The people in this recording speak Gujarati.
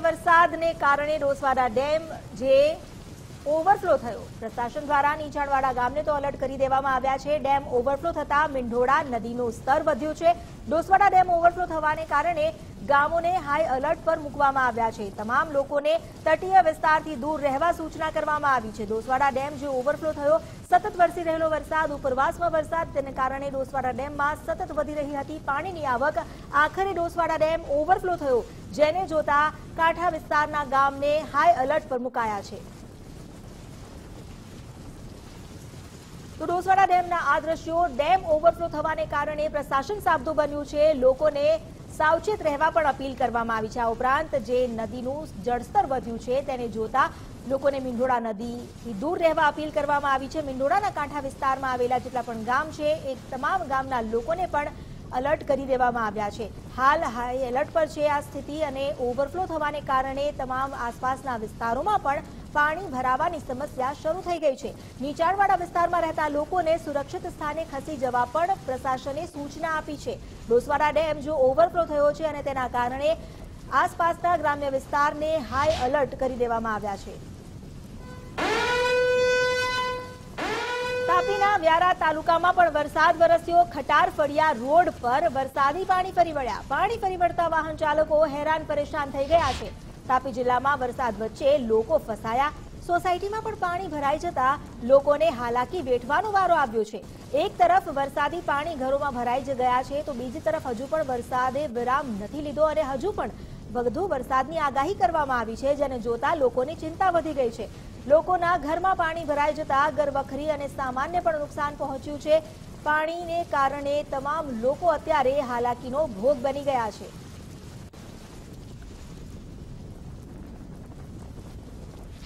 વરસાદને કારણે ડોસવાડા ડેમ જે ઓવરફ્લો થયો, પ્રશાસન દ્વારા નીચાણવાળા ગામને તો એલર્ટ કરી દેવામાં આવ્યા છે। ડેમ ઓવરફ્લો થતા મીંઢોળા નદીનું સ્તર વધ્યું છે। ડોસવાડા ડેમ ઓવરફ્લો થવાને કારણે ગામોને હાઈ એલર્ટ પર મૂકવામાં આવ્યા છે। તમામ લોકોને તટીય વિસ્તારથી દૂર રહેવા સૂચના કરવામાં આવી છે। ડોસવાડા ડેમ જે ઓવરફ્લો થયો, સતત વરસી રહેલો વરસાદ, ઉપરવાસમાં વરસાદ, તેને કારણે ડોસવાડા ડેમમાં સતત વધી રહી હતી પાણીની આવક। આખરે ડોસવાડા ડેમ ઓવરફ્લો થયો, જેને જોતા કાંઠા વિસ્તારના ગામને હાઈ એલર્ટ પર મુકાયા છે। તો ડોસવાડા ડેમના આ દ્રશ્યો, ડેમ ઓવરફ્લો થવાને કારણે પ્રશાસન સાબદું બન્યું છે। લોકોને સાવચેત રહેવા પણ અપીલ કરવામાં આવી છે। આ ઉપરાંત જે નદીનું જળસ્તર વધ્યું છે તેને જોતા લોકોને મીંઢોળા નદીથી દૂર રહેવા અપીલ કરવામાં આવી છે। મીંઢોળાના કાંઠા વિસ્તારમાં આવેલા જેટલા પણ ગામ છે એ તમામ ગામના લોકોને પણ એલર્ટ કરી દેવામાં આવ્યા છે। હાલ હાઈ એલર્ટ પર છે આ સ્થિતિ, અને ઓવરફ્લો થવાને કારણે તમામ આસપાસના વિસ્તારોમાં પણ પાણી ભરાવાની સમસ્યા શરૂ થઈ ગઈ છે। નીચાણવાળા વિસ્તારમાં રહેતા લોકોને સુરક્ષિત સ્થાને ખસી જવા પણ પ્રશાસને સૂચના આપી છે। ડોસવાડા ડેમ જો ઓવરફ્લો થયો છે અને તેના કારણે આસપાસના ગ્રામ્ય વિસ્તારને હાઈ એલર્ટ કરી દેવામાં આવ્યા છે। તાપીના વ્યારા તાલુકામાં પણ વરસાદ વરસ્યો। ખટાર ફળિયા રોડ પર વરસાદી પાણી ફરી વળ્યા। પાણી ફરી વળતા વાહન ચાલકો હેરાન પરેશાન થઈ ગયા છે। તાપી જિલ્લામાં વરસાદ વચ્ચે લોકો ફસાયા। સોસાયટીમાં પણ પાણી ભરાઈ જતા લોકોને હાલાકી વેઠવાનો વારો આવ્યો છે। એક તરફ વરસાદી પાણી ઘરોમાં ભરાઈ જ ગયા છે, તો બીજી તરફ હજુ પણ વરસાદે વિરામ નથી લીધો અને હજુ પણ વધુ વરસાદની આગાહી કરવામાં આવી છે, જેને જોતા લોકોની ચિંતા વધી ગઈ છે। લોકોના ઘરમાં પાણી ભરાઈ જતા ઘરવખરી અને સામાનને પણ નુકસાન પહોંચ્યું છે। પાણીને કારણે તમામ લોકો અત્યારે હાલાકીનો ભોગ બની ગયા છે।